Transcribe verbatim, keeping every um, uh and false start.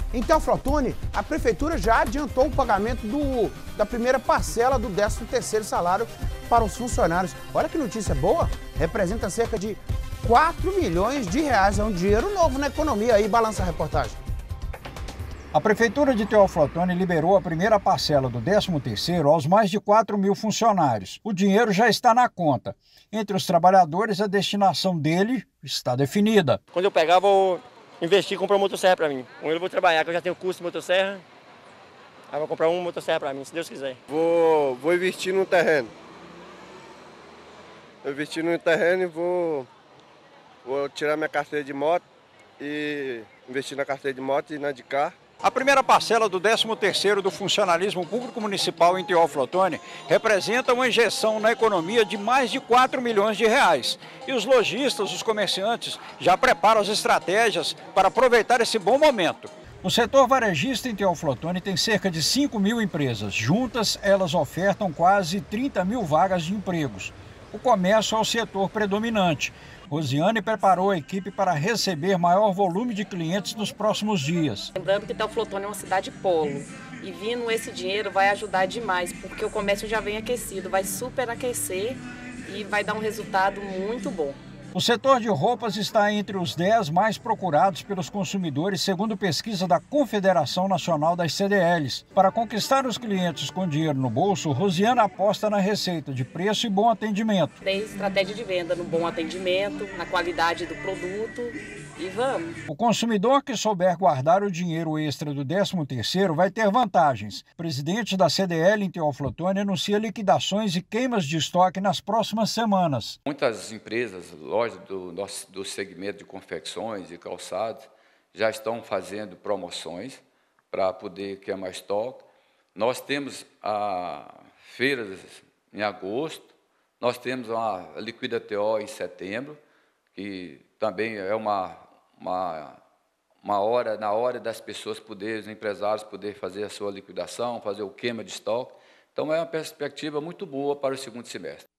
Em Teoflotone, a prefeitura já adiantou o pagamento do, da primeira parcela do décimo terceiro salário para os funcionários. Olha que notícia boa, representa cerca de quatro milhões de reais, é um dinheiro novo na economia. Aí, balança a reportagem. A Prefeitura de Teoflotone liberou a primeira parcela do décimo terceiro aos mais de quatro mil funcionários. O dinheiro já está na conta. Entre os trabalhadores, a destinação dele está definida. Quando eu pegar, vou investir e comprar uma motosserra para mim. Com ele eu vou trabalhar, que eu já tenho curso de motosserra. Aí vou comprar uma motosserra para mim, se Deus quiser. Vou, vou investir no terreno. Vou investir no terreno e vou, vou tirar minha carteira de moto e investir na carteira de moto e na de carro. A primeira parcela do décimo terceiro do funcionalismo público municipal em Teoflotone representa uma injeção na economia de mais de quatro milhões de reais. E os lojistas, os comerciantes, já preparam as estratégias para aproveitar esse bom momento. O setor varejista em Teoflotone tem cerca de cinco mil empresas. Juntas, elas ofertam quase trinta mil vagas de empregos. O comércio é o setor predominante. Rosiane preparou a equipe para receber maior volume de clientes nos próximos dias. Lembrando que Teoflotone é uma cidade polo e vindo esse dinheiro vai ajudar demais, porque o comércio já vem aquecido, vai superaquecer e vai dar um resultado muito bom. O setor de roupas está entre os dez mais procurados pelos consumidores, segundo pesquisa da Confederação Nacional das C D Ls. Para conquistar os clientes com dinheiro no bolso, Rosiane aposta na receita de preço e bom atendimento. Tem estratégia de venda no bom atendimento, na qualidade do produto e vamos. O consumidor que souber guardar o dinheiro extra do décimo terceiro vai ter vantagens. O presidente da C D L em Teoflotone anuncia liquidações e queimas de estoque nas próximas semanas. Muitas empresas, lojas do, nosso, do segmento de confecções e calçados já estão fazendo promoções para poder queimar estoque. Nós temos a feiras em agosto, nós temos uma Liquida T O em setembro, que também é uma, uma, uma hora, na hora das pessoas poderem, os empresários poderem fazer a sua liquidação, fazer o queima de estoque. Então é uma perspectiva muito boa para o segundo semestre.